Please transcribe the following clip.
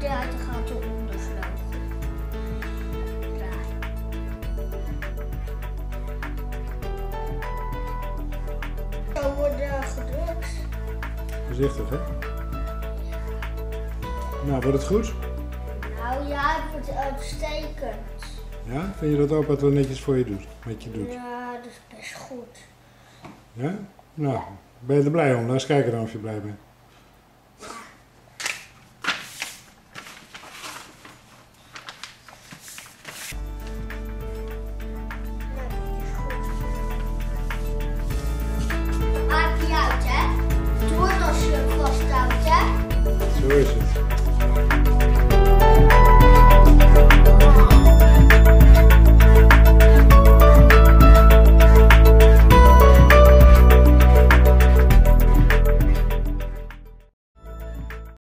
Ja, dan gaat de ondervleugel draaien. Zo worden gedrukt. Voorzichtig, hè? Nou, wordt het goed? Nou ja, het wordt uitstekend. Ja? Vind je dat opa het wel netjes voor je doet? Met je doet? Ja, dat is best goed. Ja? Nou, ben je er blij om? Laat eens kijken dan of je blij bent.